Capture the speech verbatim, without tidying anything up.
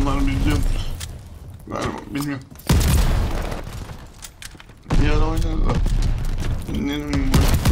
Onlar biliyormuş. Galiba bilmiyorum. Bir ara oynarız da. Ne bileyim bu.